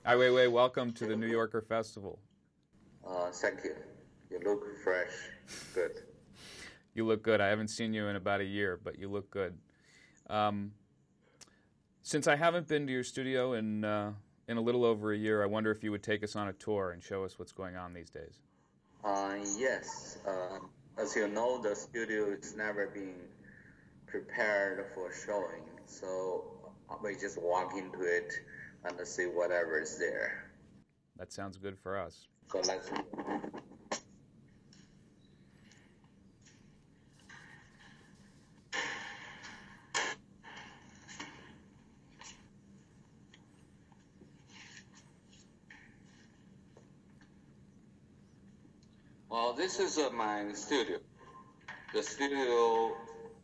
Ai Weiwei, welcome to the New Yorker Festival. Thank you. You look fresh. Good. You look good. I haven't seen you in about a year, but you look good. Um, since I haven't been to your studio in a little over a year, I wonder if you would take us on a tour and show us what's going on these days. Yes. As you know, the studio is never been prepared for showing, so we just walk into it and see whatever is there. That sounds good for us. So let's. Well, this is my studio. The studio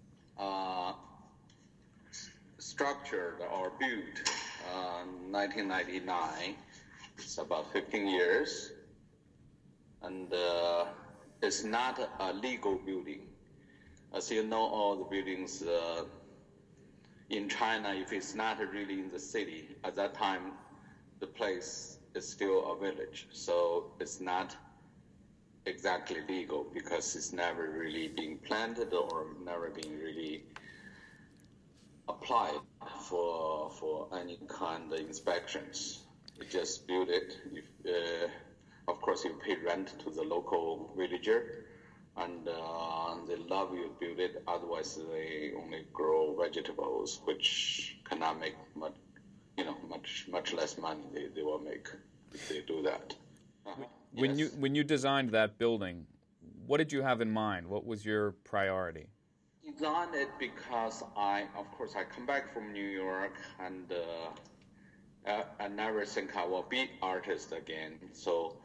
structured or built 1999. It's about 15 years. And it's not a legal building. As you know, all the buildings in China, if it's not really in the city, at that time, the place is still a village. So it's not exactly legal because it's never really been planted or never been really applied for any kind of inspections. You just build it. Of course, you pay rent to the local villager, and they love you build it. Otherwise, they only grow vegetables, which cannot make much less money. They will make if they do that. When you designed that building, what did you have in mind? What was your priority? Designed it because of course, I come back from New York and I never think I will be artist again. So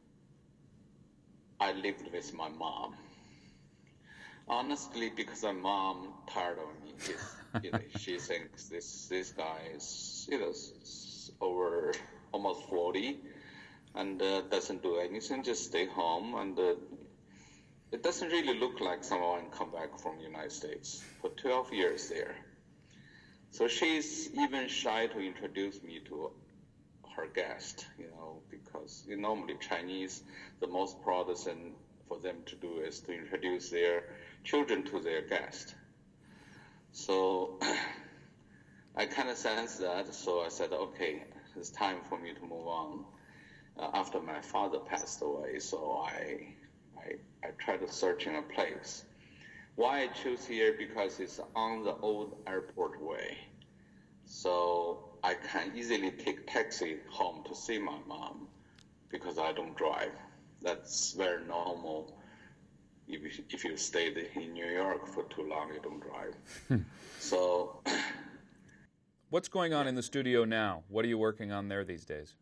I lived with my mom. Honestly, because my mom tired of me. She thinks this guy is over almost 40 and doesn't do anything, just stay home. And it doesn't really look like someone come back from the United States for 12 years there. So she's even shy to introduce me to her guest, because normally Chinese, the most proudest thing for them to do is to introduce their children to their guest. So I kind of sensed that, so I said, okay, it's time for me to move on. After my father passed away, so I tried to search in a place. Why I choose here? Because it's on the old airport way. So I can easily take taxi home to see my mom because I don't drive. That's very normal. If you stay in New York for too long, you don't drive. So, what's going on in the studio now? What are you working on there these days?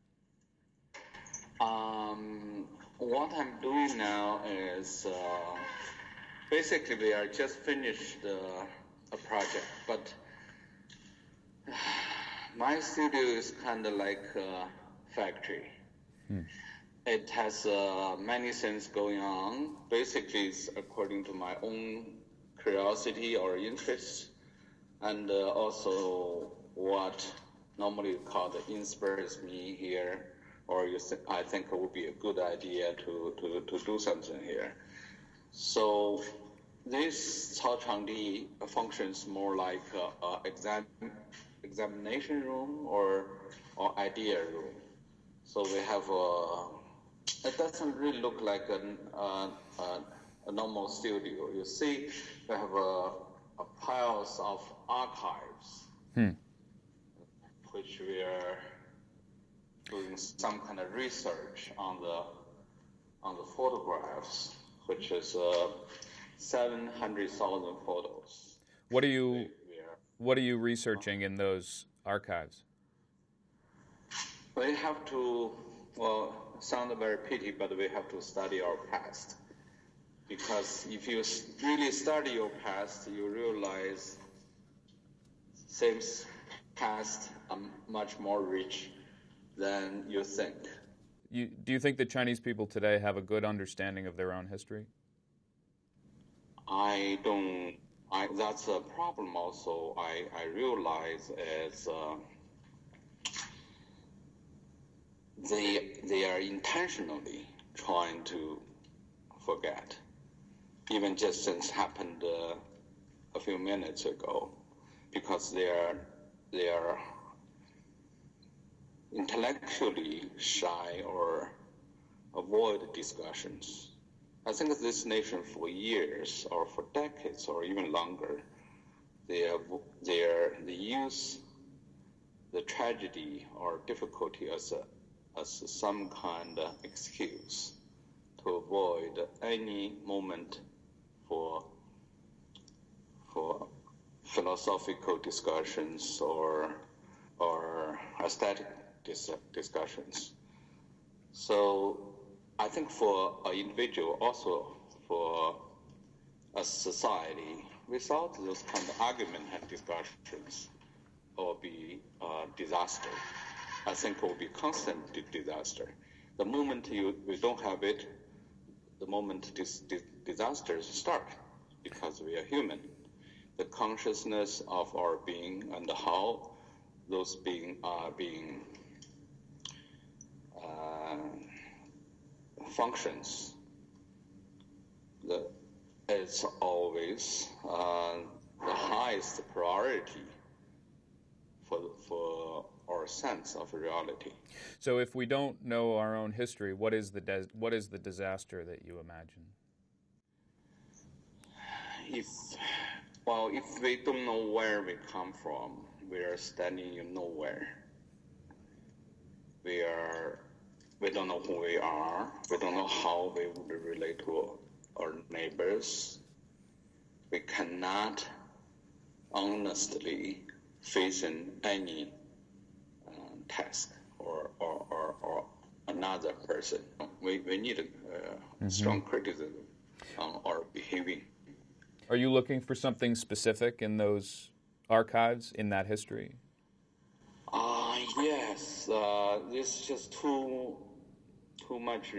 What I'm doing now is basically we are just finished a project, but my studio is kind of like a factory. It has many things going on. Basically, it's according to my own curiosity or interest, and also what normally called inspires me here, or I think it would be a good idea to do something here. So this Cao Changdi functions more like an examination room or idea room. So we have it doesn't really look like a normal studio. You see, we have a piles of archives, which we are doing some kind of research on the photographs, which is 700,000 photos. What are you researching in those archives? We have to, sound very pity, but we have to study our past. Because if you really study your past, you realize things past are much more rich than you think. Do you think that Chinese people today have a good understanding of their own history? I don't. That's a problem also. I realize as they are intentionally trying to forget. Even just since happened a few minutes ago, because they are intellectually shy or avoid discussions. I think this nation for years or for decades or even longer, they use the tragedy or difficulty as some kind of excuse to avoid any moment for philosophical discussions or aesthetic discussions. So I think for an individual, also for a society, without those kind of argument and discussions, it will be a disaster. I think it will be constant disaster. The moment we don't have it, the moment disasters start, because we are human. The consciousness of our being and how those beings are being functions, it's always the highest priority for our sense of reality. So if we don't know our own history, what is the disaster that you imagine? If we don't know where we come from, we are standing in nowhere. We don't know who we are. We don't know how we would relate to our neighbors. We cannot honestly face any task or another person. We need a strong criticism on our behavior. Are you looking for something specific in those archives, in that history? Yes. This is just too much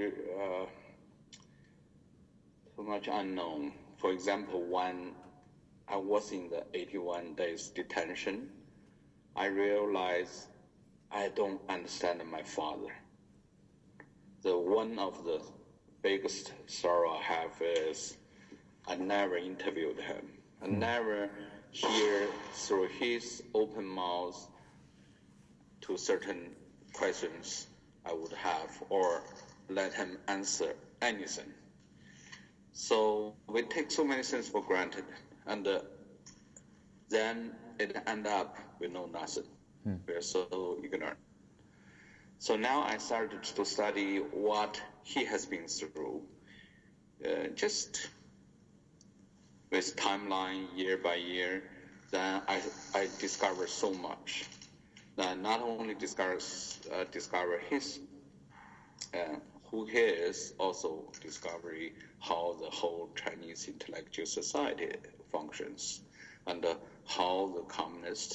unknown. For example, when I was in the 81 days detention, I realized I don't understand my father. One of the biggest sorrow I have is I never interviewed him. I never hear through his open mouth to certain questions I would have, or let him answer anything. So we take so many things for granted, and then it end up we know nothing. We're so ignorant. So now I started to study what he has been through, just with timeline year by year. Then I discovered so much. Then not only discover his who he is, also discover how the whole Chinese intellectual society functions, and how the communists,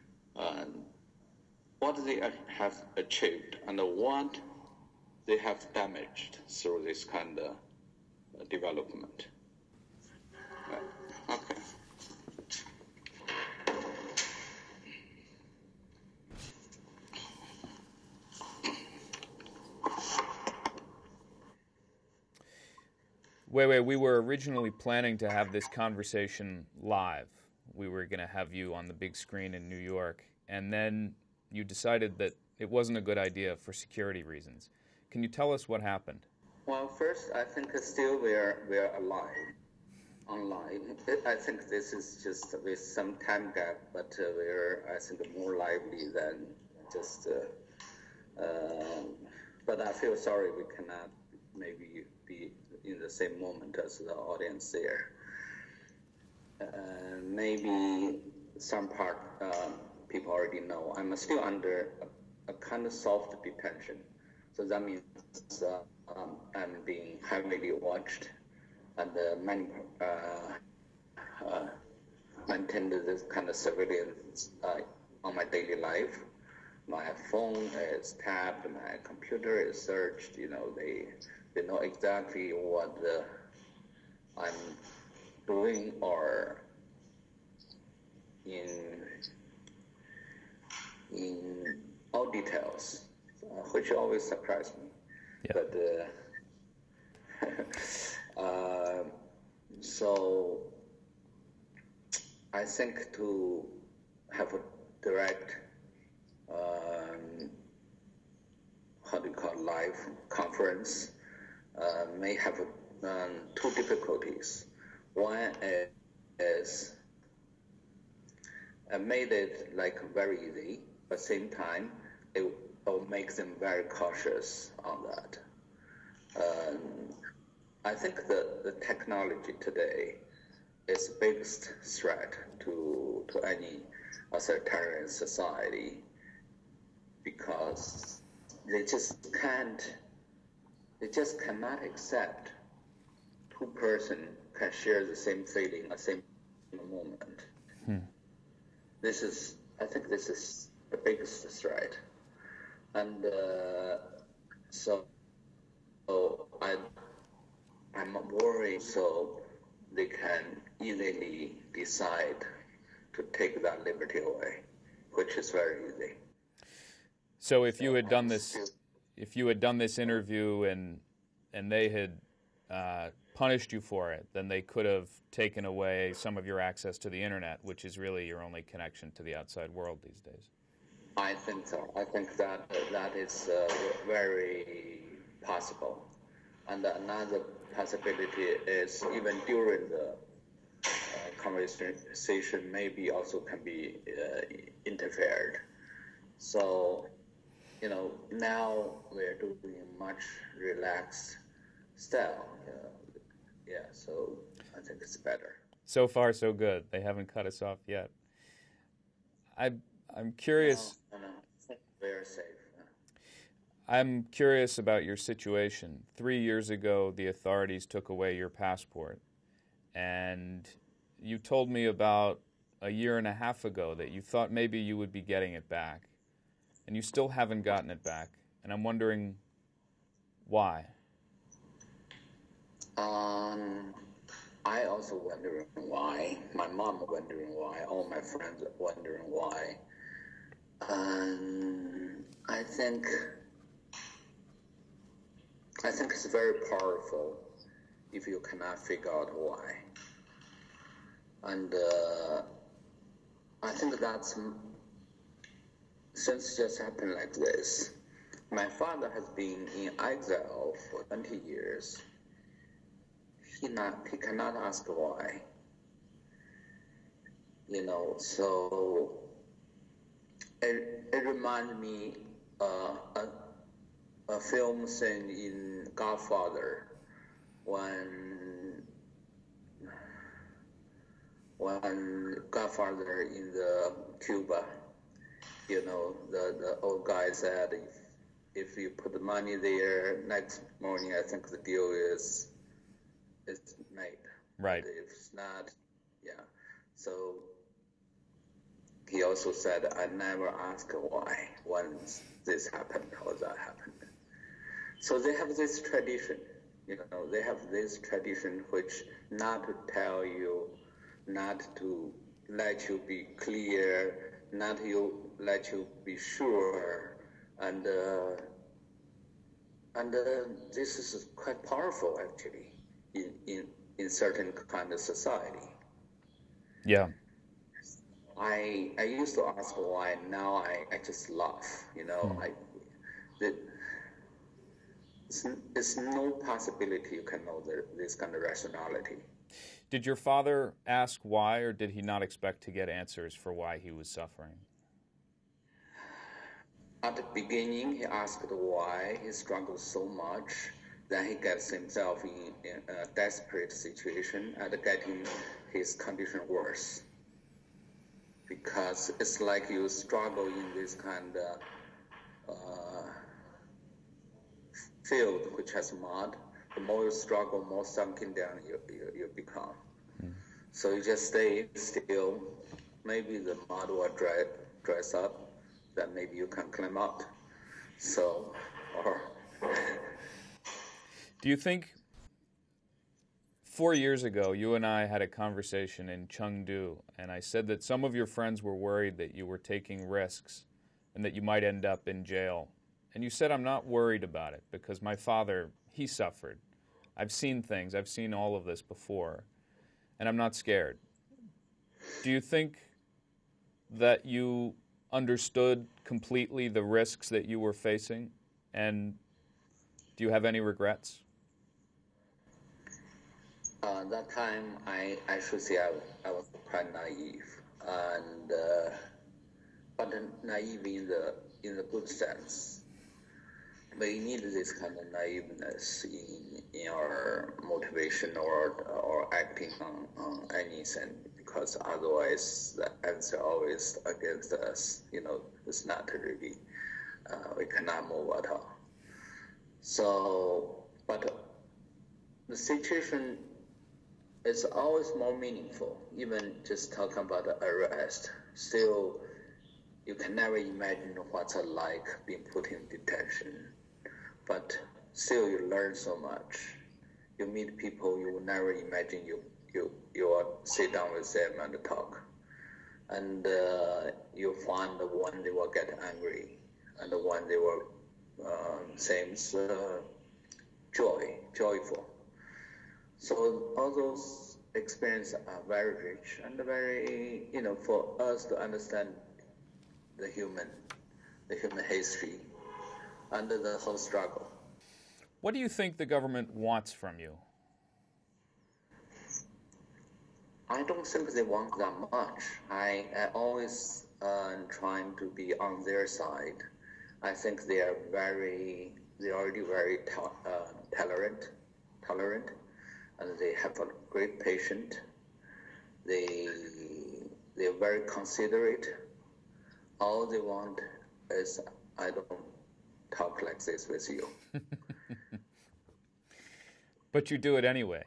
what they have achieved, and what they have damaged through this kind of development. Okay. Wei, we were originally planning to have this conversation live. We were going to have you on the big screen in New York, and then you decided that it wasn't a good idea for security reasons. Can you tell us what happened? Well, first, I think still we are alive online. I think this is just with some time gap, but we're, I think, more lively than just. But I feel sorry we cannot maybe be in the same moment as the audience there. Maybe some part people already know. I'm still under a kind of soft detention. So that means I'm being heavily watched, and many maintain this kind of surveillance on my daily life. My phone is tapped, my computer is searched. You know, they know exactly what I'm doing, or in all details. which always surprised me. Yeah. But so I think to have a direct, how do you call it, live conference may have two difficulties. One is I made it like very easy, but same time it will make them very cautious on that. I think the technology today is the biggest threat to any authoritarian society, because they just cannot accept two person can share the same feeling at the same moment. I think this is the biggest threat, and so I'm worried. So they can easily decide to take that liberty away, which is very easy. So if you had done this interview and they had punished you for it, then they could have taken away some of your access to the internet, which is really your only connection to the outside world these days. I think so. I think that is very possible. And another possibility is even during the conversation, maybe also can be interfered. So, now we're doing much relaxed style. Yeah, so I think it's better. So far, so good. They haven't cut us off yet. I'm curious. No, very safe. I'm curious about your situation. 3 years ago, the authorities took away your passport, and you told me about a year and a half ago that you thought maybe you would be getting it back, and you still haven't gotten it back, and I'm wondering why. I also wondering why. My mom wondering why. All my friends wondering why. I think it's very powerful if you cannot figure out why. And I think that's, since it just happened like this, my father has been in exile for 20 years. He cannot ask why. So it reminds me a film scene in Godfather when Godfather in the Cuba, the old guy said if you put the money there, next morning I think the deal is made. Right. If it's not, yeah. So he also said, I never ask why when this happened or that happened. So they have this tradition, they have this tradition which not to tell you, not to let you be clear, not to let you be sure, and this is quite powerful actually in certain kind of society. Yeah. I used to ask why. Now I just laugh. There's no possibility you can know this kind of rationality. Did your father ask why, or did he not expect to get answers for why he was suffering? At the beginning, he asked why he struggled so much. Then he gets himself in a desperate situation and getting his condition worse. Because it's like you struggle in this kind of field which has mud. The more you struggle, more sunken down you become. So you just stay still. Maybe the mud will dries up. Then maybe you can climb up. So, Do you think 4 years ago, you and I had a conversation in Chengdu, and I said that some of your friends were worried that you were taking risks and that you might end up in jail. And you said, I'm not worried about it because my father, he suffered. I've seen things. I've seen all of this before, and I'm not scared. Do you think that you understood completely the risks that you were facing? And do you have any regrets? That time, I should say I was quite naive, and but naive in the good sense. We need this kind of naiveness in our motivation or acting on anything, because otherwise the answer always against us. It's not really, we cannot move at all. So, but the situation is always more meaningful. Even just talking about the arrest, still you can never imagine what's it like being put in detention. But still, you learn so much. You meet people you would never imagine you will sit down with them and talk. And you find the one they will get angry, and the one they will seems joyful. So all those experiences are very rich and very, for us to understand the human history and the whole struggle. What do you think the government wants from you? I don't think they want that much. I always trying to be on their side. I think they are already very tolerant, and they have a great patience. They're very considerate. All they want is I don't talk like this with you. But you do it anyway.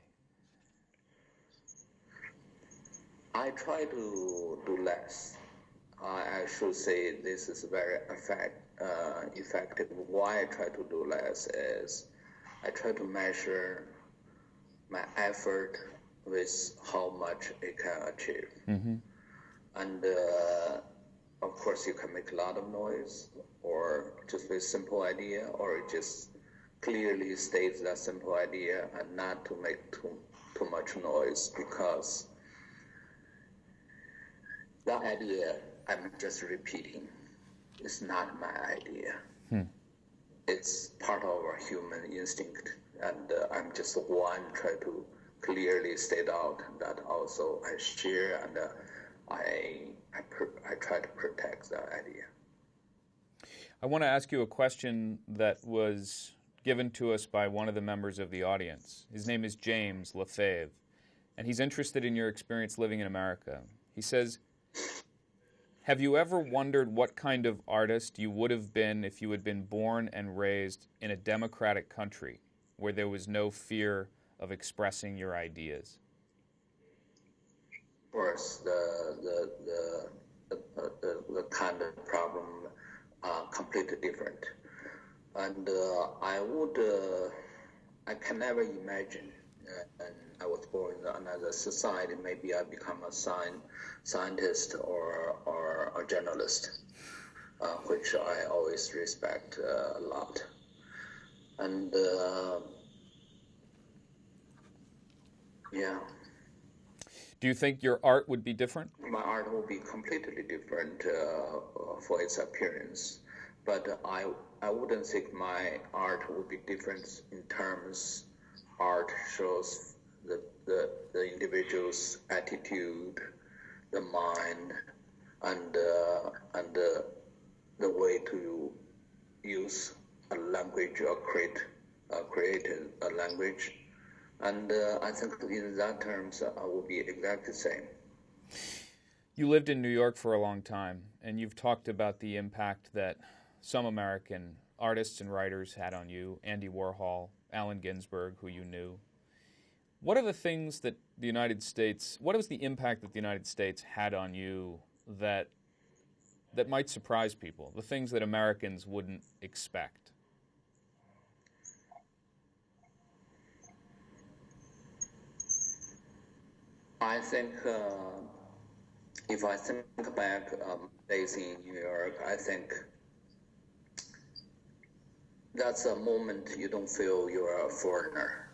I try to do less. I should say this is very effective. Why I try to do less is I try to measure my effort with how much it can achieve. Mm-hmm. And of course, you can make a lot of noise, or just with simple idea, or just clearly state that simple idea and not to make too much noise, because that idea I'm just repeating. It's not my idea. It's part of our human instinct, and I'm just try to clearly state out that also I share, and I try to protect that idea. I want to ask you a question that was given to us by one of the members of the audience. His name is James Lefebvre, and he's interested in your experience living in America. He says, have you ever wondered what kind of artist you would have been if you had been born and raised in a democratic country where there was no fear of expressing your ideas? Of course, the kind of problem completely different, and I can never imagine. And I was born in another society. Maybe I become a scientist or a journalist, which I always respect a lot. And yeah. Do you think your art would be different? My art will be completely different for its appearance, but I wouldn't think my art would be different in terms. Art shows the individual's attitude, the mind, and the way to use a language or create a language. And I think in that terms, I will be exactly the same. You lived in New York for a long time, and you've talked about the impact that some American artists and writers had on you, Andy Warhol, Allen Ginsberg, who you knew. What are the things that what was the impact that the United States had on you that might surprise people, the things that Americans wouldn't expect? I think if I think back days in New York, I think that's a moment you don't feel you're a foreigner.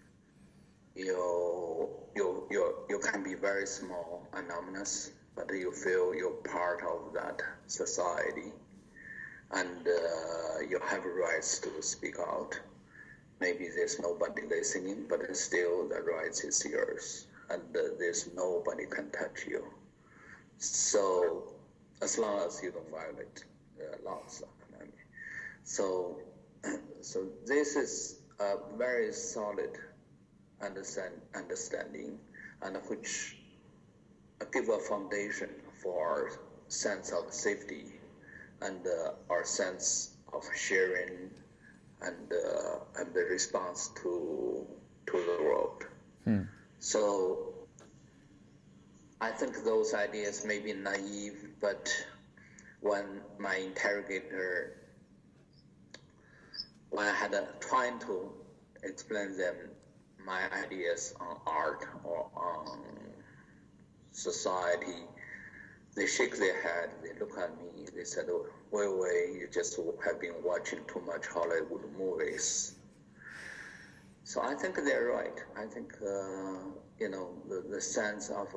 You can be very small, anonymous, but you feel you're part of that society, and you have rights to speak out. Maybe there's nobody listening, but still the rights is yours, and there's nobody can touch you. So as long as you don't violate laws. So this is a very solid understanding, and which give a foundation for our sense of safety and our sense of sharing and the response to the world. So I think those ideas may be naive, but when my interrogator, when I had trying to explain them my ideas on art or on society, they shake their head, they look at me, they said, oh, wait, you just have been watching too much Hollywood movies. So I think they're right. I think, the sense of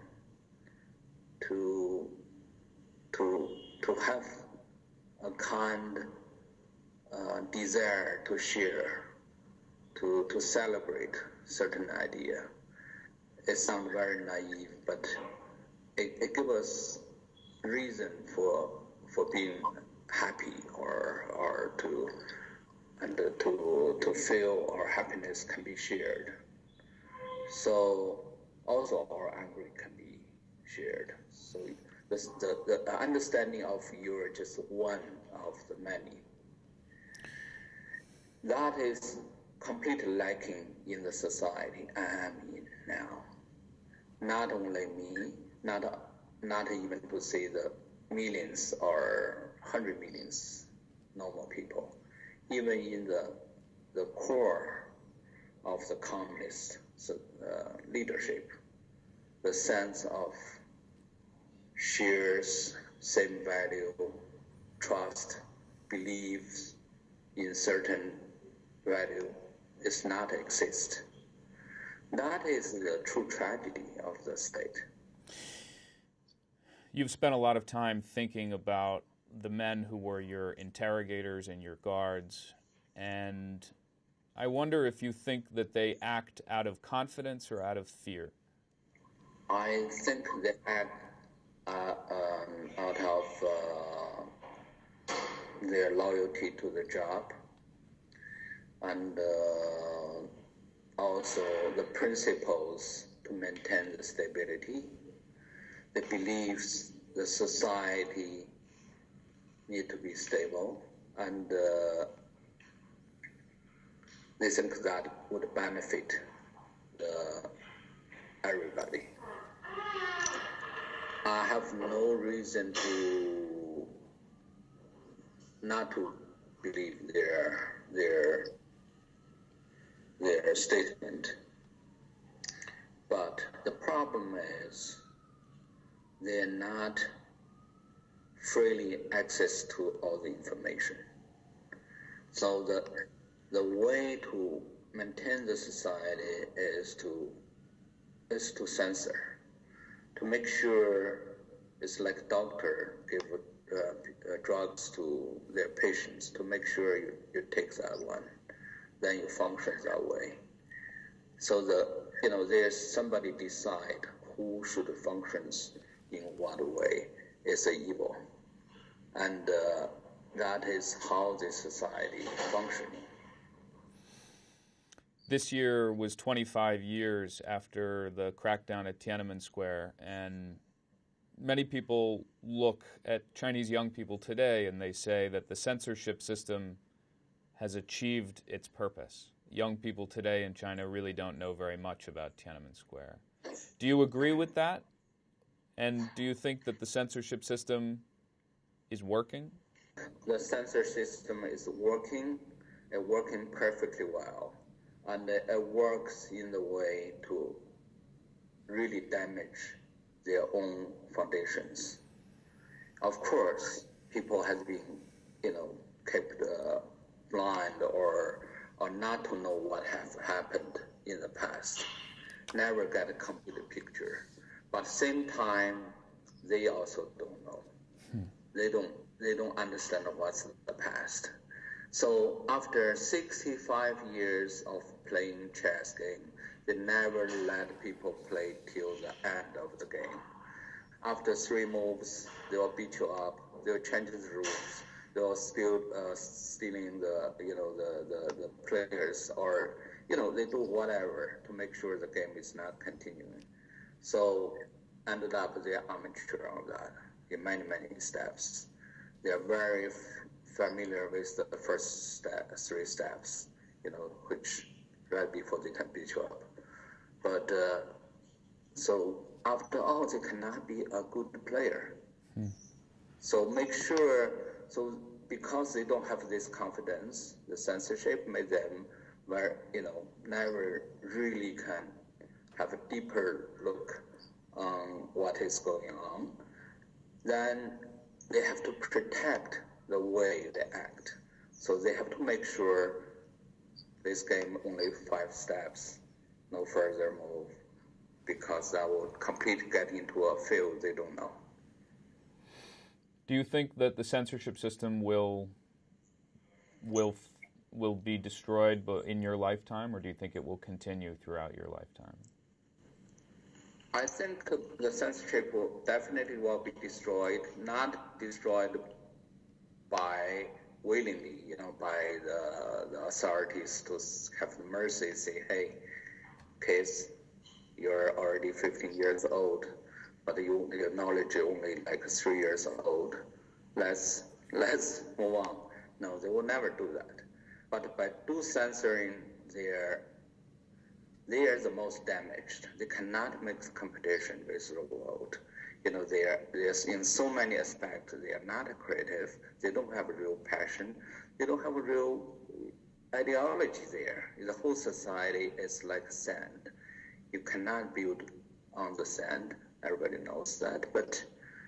to have a kind desire to share, to celebrate certain idea. It sounds very naive, but it gives us reason for being happy or to feel our happiness can be shared. So also our anger can be shared. So the understanding of you're just one of the many, that is completely lacking in the society I am in now. Not only me, not even to say the millions or 100 millions normal people, even in the core of the communist leadership, the sense of shares, same value, trust, beliefs in certain value does not exist. That is the true tragedy of the state. You've spent a lot of time thinking about the men who were your interrogators and your guards, and I wonder if you think that they act out of confidence or out of fear. I think they act out of their loyalty to the job, and also the principles to maintain the stability, the beliefs the society need to be stable, and they think that would benefit everybody. I have no reason to not to believe their statement. But the problem is they're not freely access to all the information. So the way to maintain the society is to censor, to make sure it's like a doctor give drugs to their patients, to make sure you take that one, then you function that way. So there's somebody decide who should function in what way is evil, and that is how the society is functioning. This year was 25 years after the crackdown at Tiananmen Square, and many people look at Chinese young people today and they say that the censorship system has achieved its purpose. Young people today in China really don't know very much about Tiananmen Square. Do you agree with that? And do you think that the censorship system is working? The censorship system is working perfectly well. And it works in the way to really damage their own foundations. Of course, people have been, kept blind or not to know what have happened in the past, never get a complete picture. But at the same time, they also don't know. They don't understand what's the past. So after 65 years of playing chess game, they never let people play till the end of the game. After 3 moves, they will beat you up. They will change the rules. They will still stealing the players, or they do whatever to make sure the game is not continuing. So ended up they are amateur on that in many steps. They are very familiar with the first 3 steps, which right before they can beat you up. But so after all, they cannot be a good player. So make sure, because they don't have this confidence, the censorship made them never really can have a deeper look on what is going on. Then they have to protect the way they act. So they have to make sure this game only 5 steps, no further move, because that will completely get into a field they don't know. Do you think that the censorship system will be destroyed in your lifetime, or do you think it will continue throughout your lifetime? I think the censorship will definitely be destroyed, not destroyed by willingly, by the authorities to have the mercy, say, hey, kids, you're already 15 years old, but your knowledge is only like 3 years old. Let's move on. No, they will never do that. But by censoring, they are the most damaged. They cannot make competition with the world. They are in so many aspects. They are not creative. They don't have a real passion. They don't have a real ideology there. The whole society is like sand. You cannot build on the sand. Everybody knows that. But,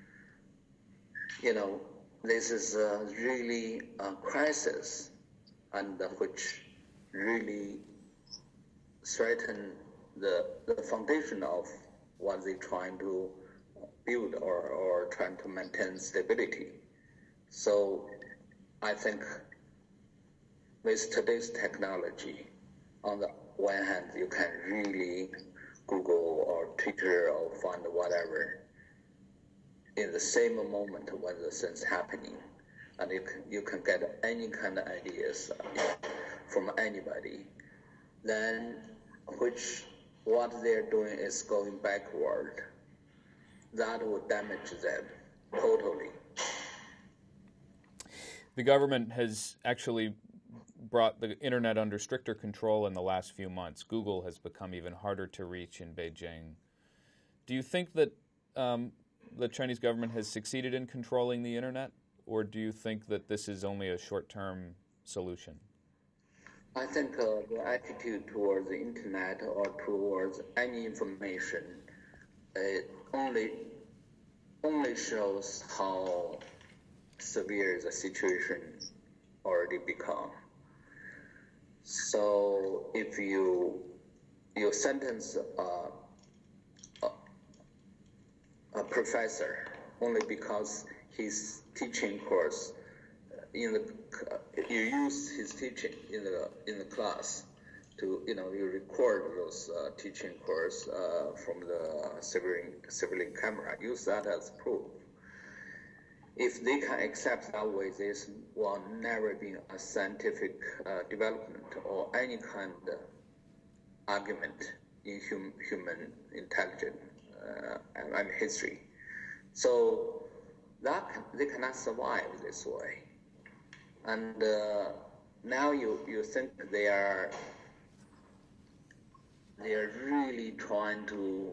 this is really a crisis, and which really threaten the foundation of what they're trying to build or trying to maintain stability. So I think with today's technology, on the one hand, you can really Google or Twitter or find whatever in the same moment when the thing's happening, and you can get any kind of ideas from anybody. Then what they're doing is going backward. That will damage them totally. The government has actually brought the internet under stricter control in the last few months. Google has become even harder to reach in Beijing. Do you think that the Chinese government has succeeded in controlling the internet, or do you think that this is only a short-term solution? I think the attitude towards the internet or towards any information only shows how severe the situation already become. So if you sentence a professor only because his teaching course you use his teaching in the class to you record those teaching course from the civilian camera, use that as proof. If they can accept that way, this will never be a scientific development or any kind of argument in human intelligence and history. So that they cannot survive this way. And now you think they are really trying to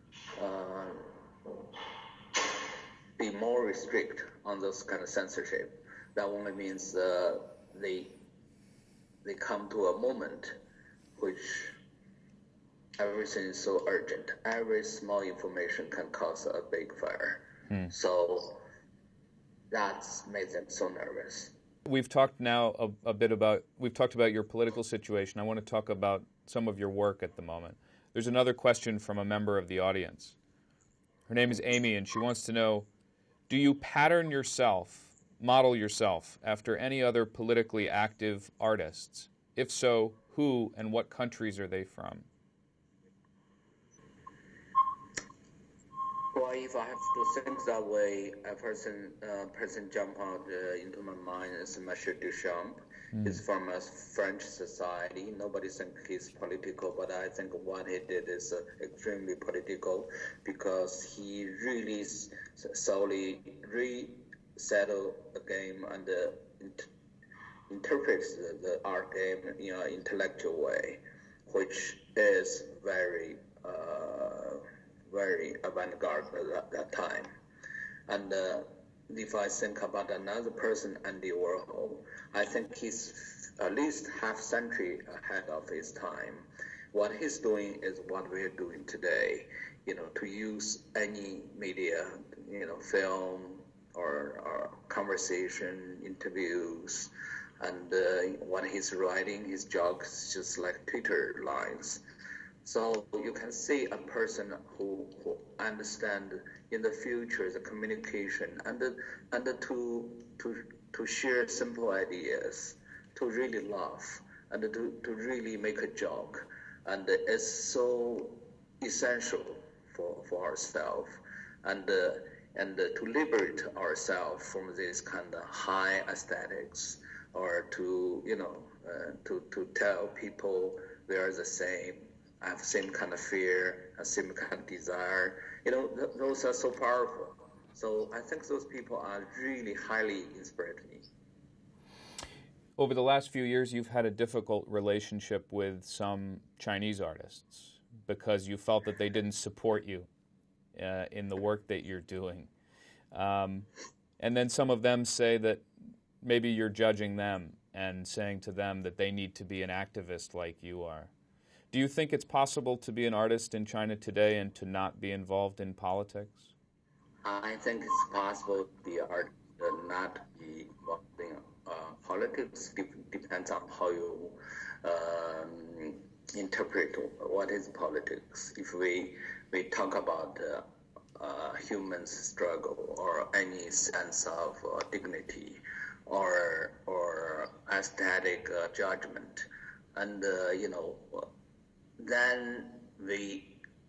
be more restrict on those kind of censorship. That only means they come to a moment which everything is so urgent. Every small information can cause a big fire. So that's made them so nervous. We've talked now a bit about, we've talked about your political situation. I want to talk about some of your work at the moment. There's another question from a member of the audience. Her name is Amy, and she wants to know, do you pattern yourself, model yourself, after any other politically active artists? If so, who and what countries are they from? Well, if I have to think that way, a person jump out into my mind is Marcel Duchamp. He's from a French society. Nobody thinks he's political, but I think what he did is extremely political because he really solely resettled the game and interprets the art game in an intellectual way, which is very avant-garde at that time. And if I think about another person, Andy Warhol, I think he's at least half century ahead of his time. What he's doing is what we're doing today, to use any media, film or conversation, interviews, and what he's writing, his jokes, just like Twitter lines. So you can see a person who understands in the future the communication and to share simple ideas, to really laugh and to really make a joke, and it's so essential for ourselves and to liberate ourselves from this kind of high aesthetics, or to tell people we are the same. I have the same kind of fear, the same kind of desire. Those are so powerful. So I think those people are really highly inspired me. Over the last few years, you've had a difficult relationship with some Chinese artists because you felt that they didn't support you in the work that you're doing. And then some of them say that maybe you're judging them and saying to them that they need to be an activist like you are. Do you think it's possible to be an artist in China today and to not be involved in politics? I think it's possible to be an artist and not be involved in politics. Depends on how you interpret what is politics. If we talk about human struggle or any sense of dignity or aesthetic judgment, and then we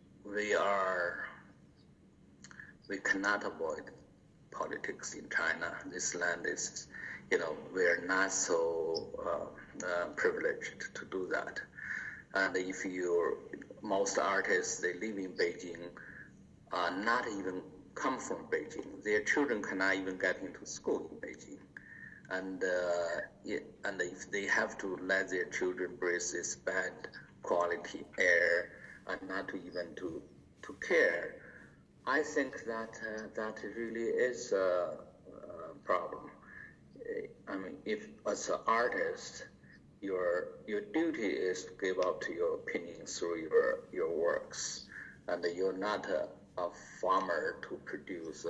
cannot avoid politics in China. This land is, we're not so privileged to do that. And if most artists, they live in Beijing, not even come from Beijing. Their children cannot even get into school in Beijing. And if they have to let their children breathe this bad quality air and not to even to care, I think that really is a problem. I mean, if as an artist, your duty is to give out to your opinion through your works, and you're not a farmer to produce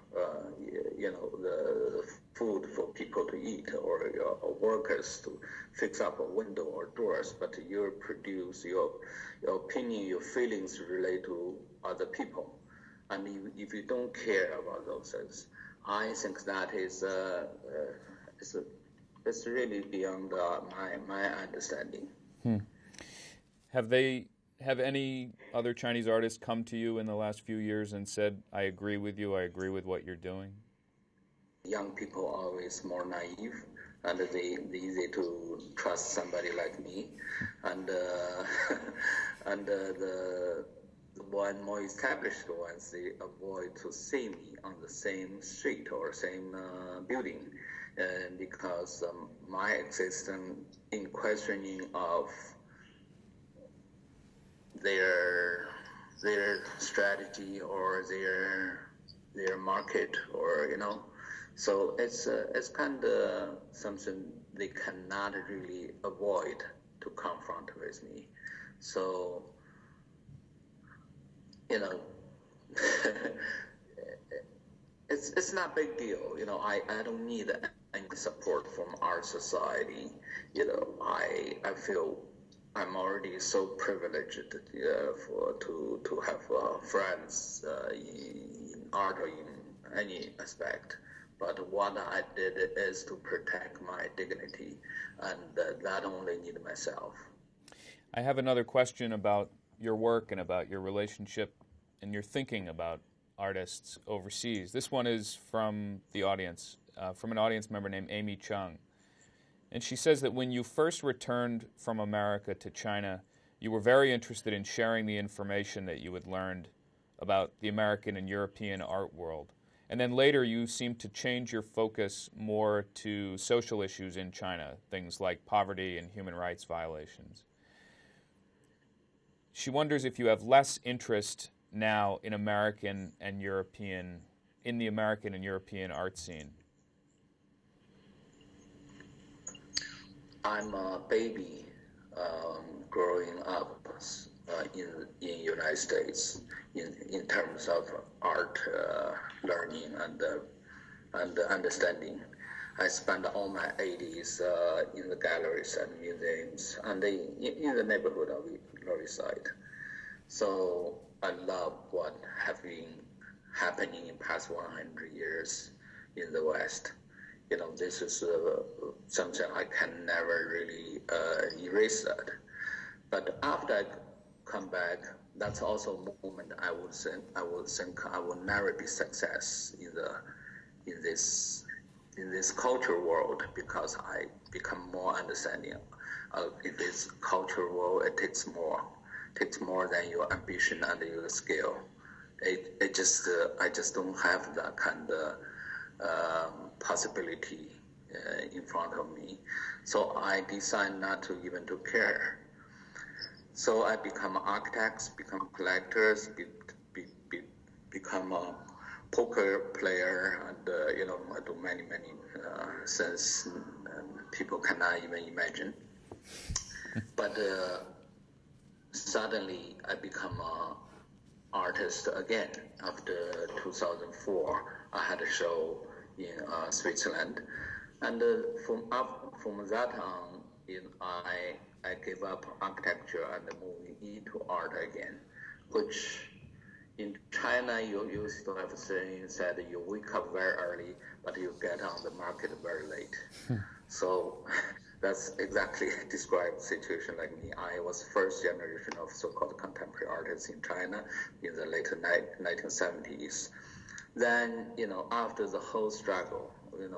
the food for people to eat, or your workers to fix up a window or doors, but you produce your opinion, your feelings relate to other people. And if you don't care about those things, I think that is it's really beyond my understanding. Have any other Chinese artists come to you in the last few years and said, I agree with you, I agree with what you're doing? Young people are always more naive, and they easy to trust somebody like me. And the one more established ones, they avoid to see me on the same street or same building, because my existence in questioning of their strategy or their market, or so it's kind of something they cannot really avoid to confront with me. So it's not a big deal. I don't need any any support from our society, I feel I'm already so privileged to have friends in art or in any aspect. But what I did is to protect my dignity, and that only need myself. I have another question about your work and about your relationship and your thinking about artists overseas. This one is from the audience, from an audience member named Amy Chung. And she says that when you first returned from America to China, you were very interested in sharing the information that you had learned about the American and European art world. And then later you seemed to change your focus more to social issues in China, things like poverty and human rights violations. She wonders if you have less interest now in the American and European art scene. I'm a baby growing up in United States in terms of art learning and understanding. I spent all my 80s in the galleries and museums and in the neighborhood of Lower East Side. So I love what have been happening in past 100 years in the West. This is something I can never really erase that. But after I come back, that's also a moment I would think I will never be success in this culture world, because I become more understanding of this culture world. It takes more than your ambition and your skill. I just don't have that kind of possibility in front of me. So I decide not to even to care. So I become architects, become collectors, become a poker player, and I do many things people cannot even imagine. But suddenly I become an artist again. After 2004, I had a show in Switzerland, and from that on, I gave up architecture and moving into art again, which in China you used to have a saying said you wake up very early, but you get on the market very late. So that's exactly described situation like me. I was first generation of so-called contemporary artists in China in the late 1970s. Then, after the whole struggle,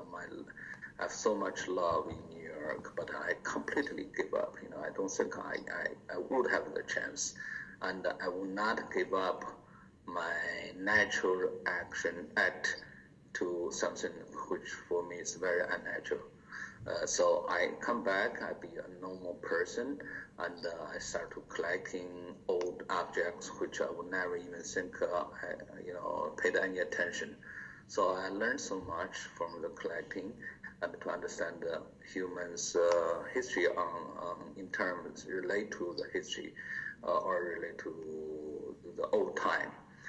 I have so much love in New York, but I completely give up. I don't think I would have the chance, and I will not give up my natural act to something which for me is very unnatural. So I come back, I be a normal person, and I start to collecting old objects which I would never even think, paid any attention. So I learned so much from the collecting and to understand the human's history in terms relate to the history or relate to the old time.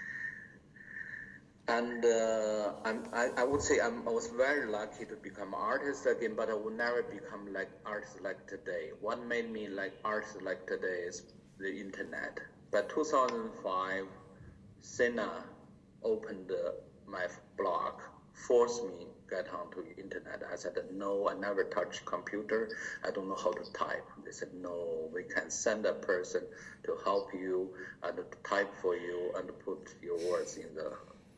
And I would say I was very lucky to become an artist again, but I would never become like artist like today. What made me like artist like today is the internet. But 2005, Sina opened my blog, forced me get onto the internet. I said, no, I never touched computer. I don't know how to type. They said, no, we can send a person to help you and to type for you and put your words in the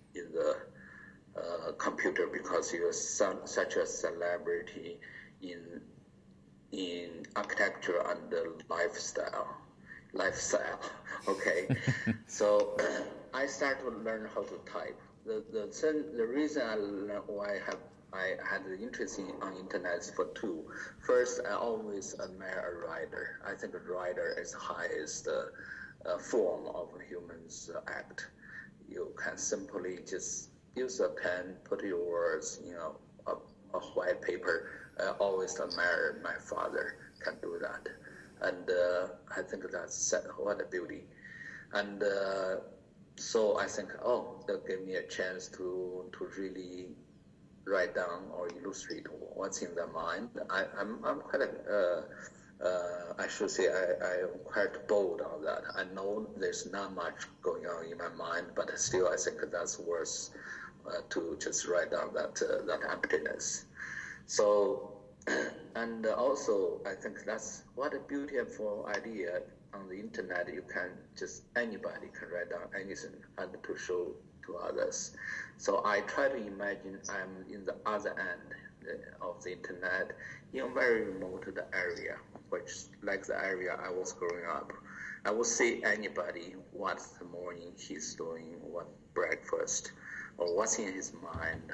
computer, because you're such a celebrity in architecture and lifestyle. Okay. So I started to learn how to type. The reason I learned why I had the interest on internet is for two. First, I always admire a writer. I think a writer is the highest form of a human's act. You can simply just use a pen, put your words, a white paper. I always admire my father can do that. And I think that's what a beauty. And so I think, that gave me a chance to really write down or illustrate what's in their mind. I'm quite I should say I am quite bold on that. I know there's not much going on in my mind, but still I think that's worth to just write down that emptiness. So, and also I think that's what a beautiful idea on the internet. You can anybody can write down anything and to show to others. So I try to imagine I'm in the other end of the internet in a very remote area, which like the area I was growing up. I would see anybody what's the morning he's doing, what breakfast, or what's in his mind,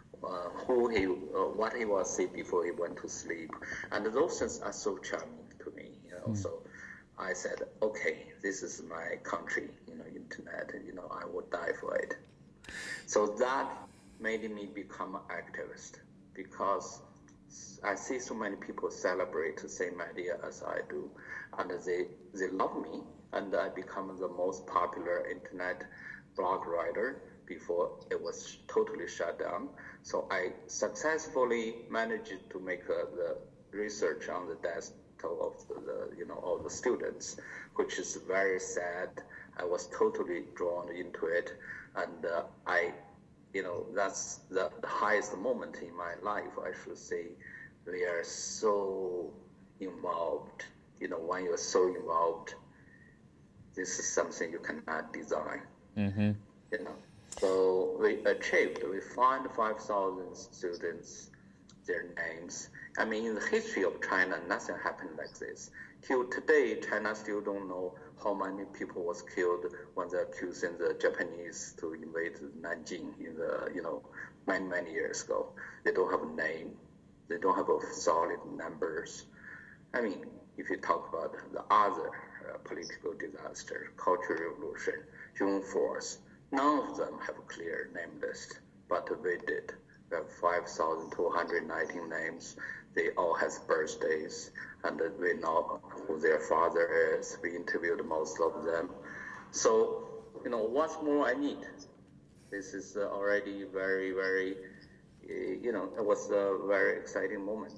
what he was saying before he went to sleep, and those things are so charming to me. So I said, okay, this is my country, internet, I would die for it. So that made me become an activist, because I see so many people celebrate the same idea as I do, and they love me, and I become the most popular internet blog writer before it was totally shut down. So I successfully managed to make the research on the desktop of all the students, which is very sad. I was totally drawn into it, and that's the highest moment in my life, I should say. We are so involved. When you're so involved, this is something you cannot design. Mm-hmm. So we found 5,000 students, their names. I mean, in the history of China, nothing happened like this. Till today, China still don't know how many people was killed when they're accusing the Japanese to invade Nanjing in the, many years ago. They don't have a name. They don't have a solid numbers. I mean, if you talk about the other political disaster, Cultural Revolution, June 4th, none of them have a clear name list, but we did. We have 5,219 names. They all have birthdays, and we know who their father is. We interviewed most of them. So, what's more I need? This is already very, very, it was a very exciting moment.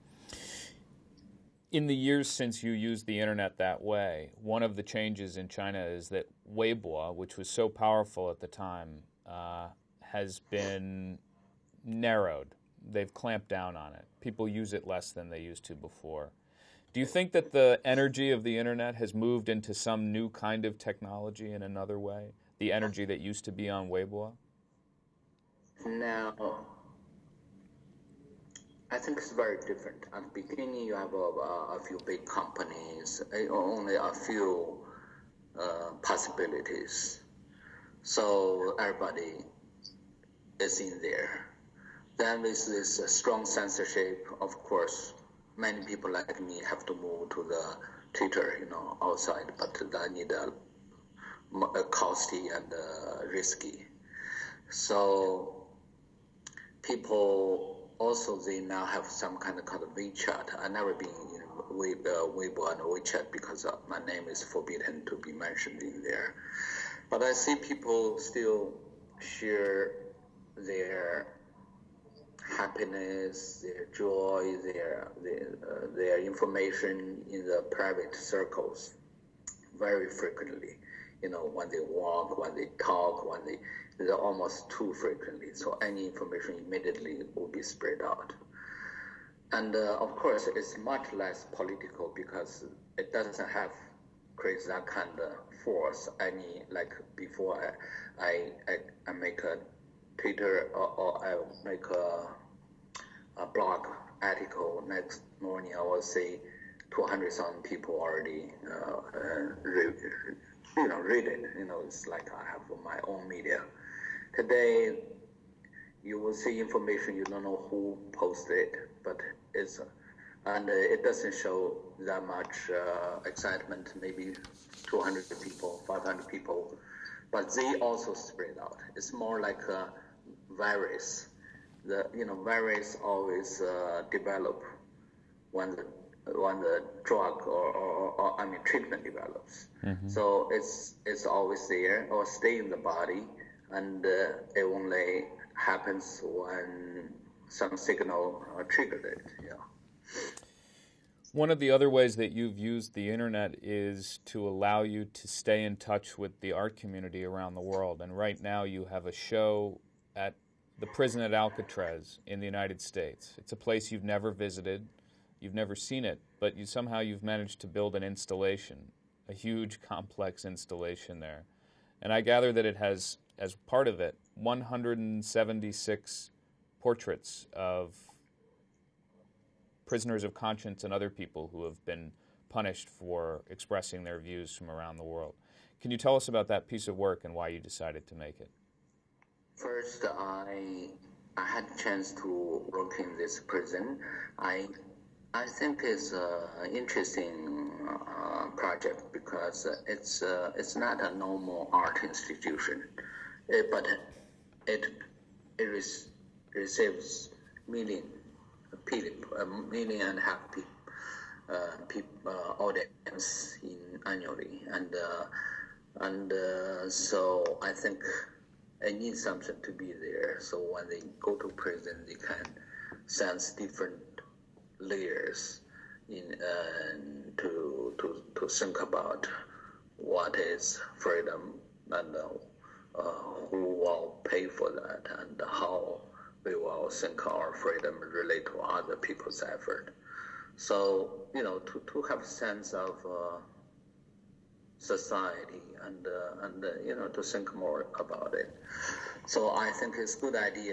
In the years since you used the internet that way, one of the changes in China is that Weibo, which was so powerful at the time, has been narrowed. They've clamped down on it. People use it less than they used to before. Do you think that the energy of the internet has moved into some new kind of technology in another way? The energy that used to be on Weibo? No. I think it's very different. At the beginning, you have a few big companies, only a few possibilities. So everybody is in there. Then with this strong censorship, of course, many people like me have to move to the Twitter, outside, but that need a costly and risky. So people also, they now have some kind of called WeChat. I've never been in Weibo and WeChat because my name is forbidden to be mentioned in there. But I see people still share their happiness, their joy, their information in the private circles very frequently. When they walk, when they talk, they're almost too frequently. So any information immediately will be spread out. And of course, it's much less political because it doesn't create that kind of force. Like before I make a Twitter or I make a blog article, next morning I will say 200,000 people already read it. It's like I have my own media. Today, you will see information you don't know who posted it, but it doesn't show that much excitement. Maybe 200 people, 500 people, but they also spread out. It's more like a virus. Virus always develop when the drug or treatment develops. Mm-hmm. So it's always there or stay in the body, and it only happens when some signal triggered it. Yeah. One of the other ways that you've used the internet is to allow you to stay in touch with the art community around the world. And right now you have a show at the prison at Alcatraz in the United States. It's a place you've never visited, you've never seen it, but somehow you've managed to build an installation, a huge, complex installation there. And I gather that it has, as part of it, 176 portraits of prisoners of conscience and other people who have been punished for expressing their views from around the world. Can you tell us about that piece of work and why you decided to make it? First, I had a chance to work in this prison. I think it's an interesting project because it's not a normal art institution, but it receives million and a half audience annually, and so I think I need something to be there. So when they go to prison, they can sense different layers to think about what is freedom and who will pay for that and how we will think our freedom relate to other people's effort. So, to have a sense of society and to think more about it. So I think it's a good idea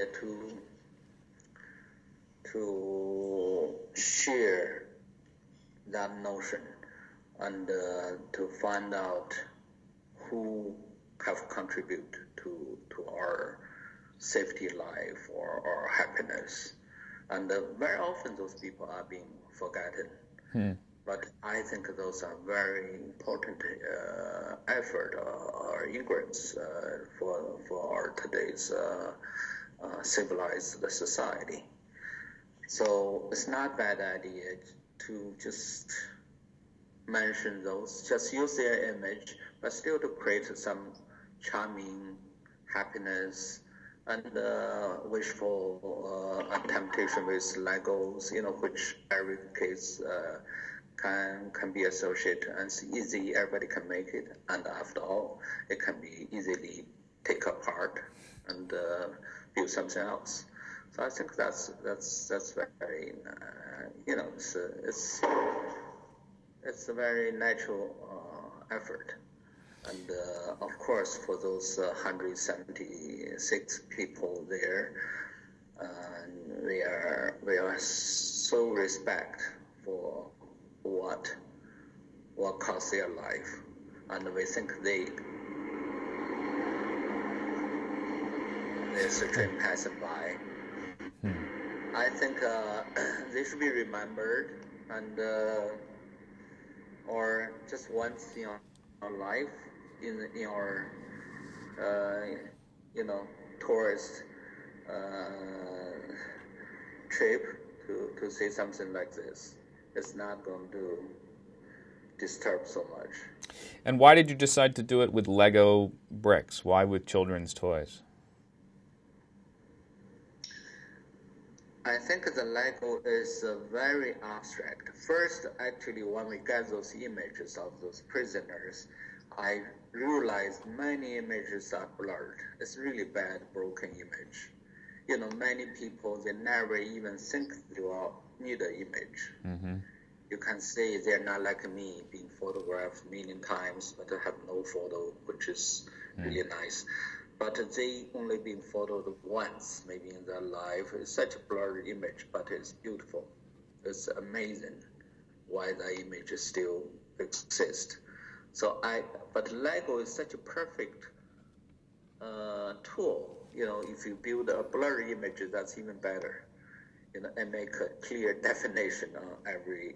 to share that notion and to find out who have contributed to our safety life or our happiness. And very often those people are being forgotten. But I think those are very important effort or ingredients for our today's civilized society. So it's not a bad idea to just mention those, just use their image, but still to create some charming happiness and wishful temptation with Legos, which every case can be associated, and it's easy, everybody can make it, and after all, it can be easily taken apart and build something else. So I think that's very, it's a very natural effort. And of course, for those 176 people there, we are so respect for what cost their life, and we think there's a train passing by. I think they should be remembered, and or just once in our life, in our tourist trip to see something like this. It's not going to disturb so much. And why did you decide to do it with Lego bricks? Why with children's toys? I think the Lego is very abstract. First, actually, when we get those images of those prisoners, I realized many images are blurred. It's really bad, broken image. Many people, they never even think they will need an image. Mm-hmm. You can say they're not like me, being photographed a million times, but I have no photo, which is really nice. But they only been photoed once, maybe in their life. It's such a blurred image, but it's beautiful. It's amazing why that image still exists. But Lego is such a perfect tool. If you build a blurry image, that's even better. And make a clear definition on every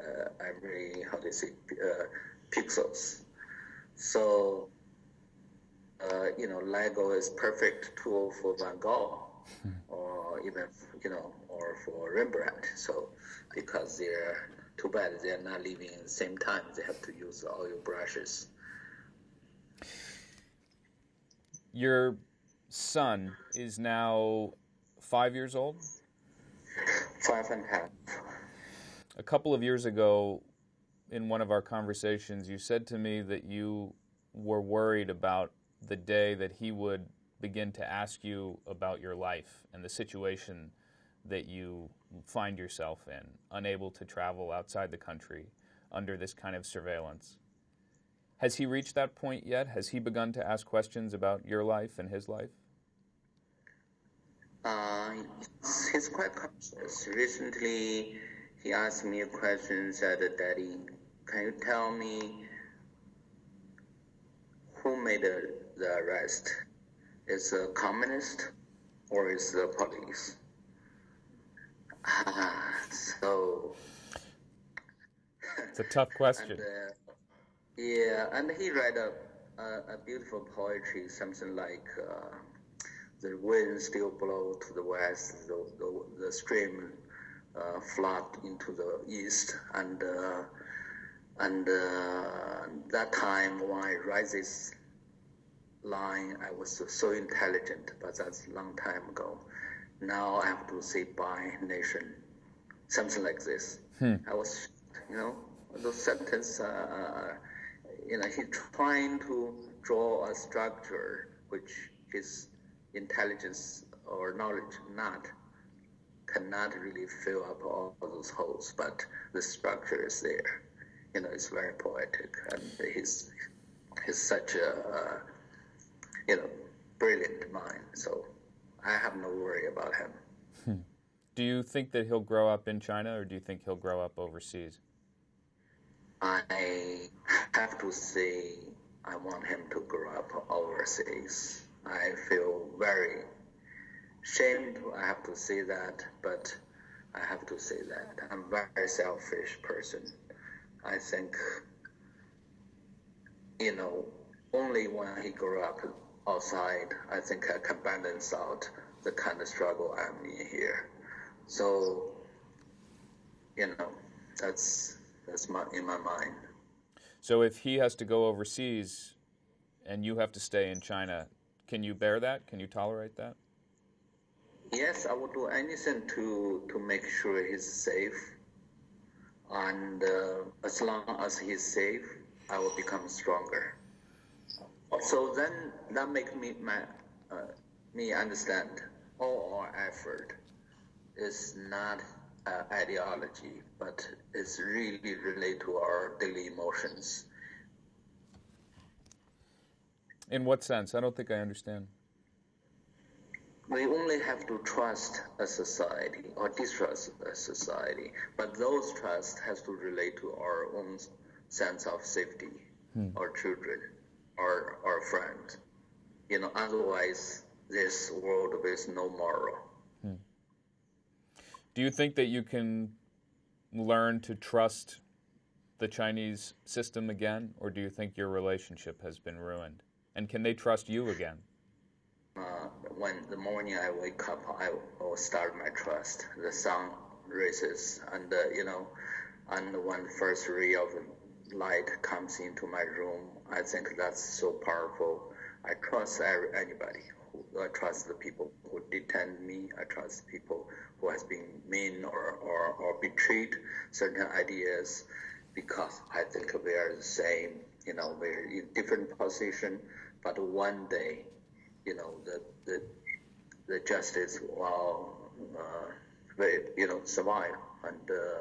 pixels. So, Lego is perfect tool for Van Gogh, or even, or for Rembrandt. So, because they're too bad they're not living in the same time, they have to use oil brushes. Your son is now 5 years old? 5.5. A couple of years ago, in one of our conversations, you said to me that you were worried about the day that he would begin to ask you about your life and the situation that you find yourself in, unable to travel outside the country under this kind of surveillance. Has he reached that point yet? Has he begun to ask questions about your life and his life? He's quite conscious. Recently, he asked me a question, said, Daddy, can you tell me who made the arrest? Is it a communist or is it the police? So... It's a tough question. And he read a beautiful poetry, something like the wind still blow to the west, the stream flood into the east, and that time when I write this line, I was so intelligent, but that's a long time ago. Now I have to say bye, nation, something like this. I was, those sentences, he's trying to draw a structure which his intelligence or knowledge cannot really fill up all those holes, but the structure is there. It's very poetic, and he's such a brilliant mind. So I have no worry about him. Do you think that he'll grow up in China, or do you think he'll grow up overseas? I have to say I want him to grow up overseas. I feel very ashamed, I have to say that, but I have to say that. I'm a very selfish person. I think, only when he grew up outside, I think I can balance out the kind of struggle I'm in here. So, that's in my mind. So if he has to go overseas and you have to stay in China, can you bear that? Can you tolerate that? Yes, I would do anything to make sure he's safe. And as long as he's safe, I will become stronger. So then that makes me understand all our effort is not ideology, but it's really related to our daily emotions. In what sense? I don't think I understand. We only have to trust a society or distrust a society, but those trust has to relate to our own sense of safety, our children, our friends. Otherwise this world is no moral. Do you think that you can learn to trust the Chinese system again, or do you think your relationship has been ruined? And can they trust you again? When the morning I wake up, I will start my trust. The sun rises, and and when the first ray of light comes into my room, I think that's so powerful. I trust anybody. I trust the people who detain me. I trust people who has been mean or betrayed certain ideas, because I think we are the same. We're in different position, but one day, the justice will survive. And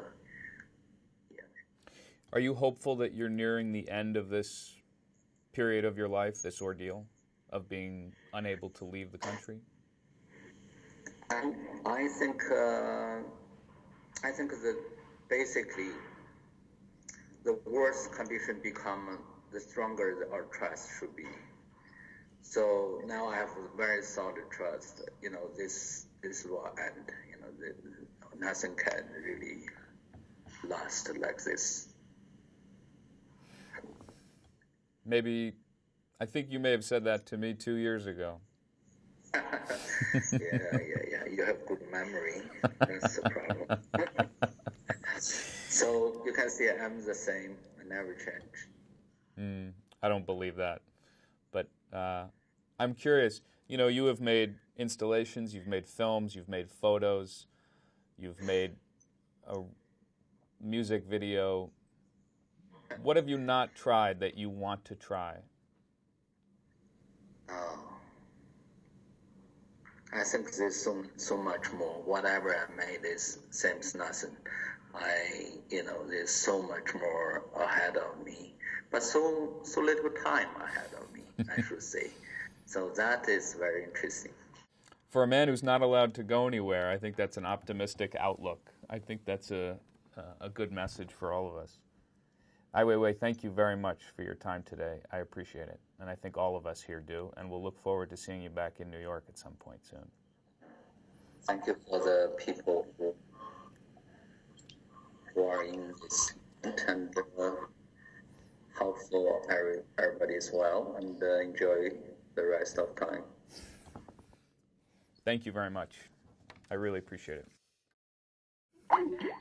Are you hopeful that you're nearing the end of this period of your life, this ordeal of being unable to leave the country? I think that basically the worse condition become, the stronger our trust should be. So now I have a very solid trust. This will end. Nothing can really last like this. Maybe, I think you may have said that to me 2 years ago. Yeah. You have good memory. That's the problem. So you can see I'm the same. I never change. I don't believe that. But I'm curious. You know, you have made installations, you've made films, you've made photos, you've made a music video. What have you not tried that you want to try? I think there's so much more. Whatever I made is seems nothing. There's so much more ahead of me, but so little time ahead of me, I should say. So that is very interesting. For a man who's not allowed to go anywhere, I think that's an optimistic outlook. I think that's a good message for all of us. Ai Weiwei, thank you very much for your time today. I appreciate it, and I think all of us here do, and we'll look forward to seeing you back in New York at some point soon. Thank you for the people who are in this and hopefully everybody is well and enjoy the rest of time. Thank you very much. I really appreciate it.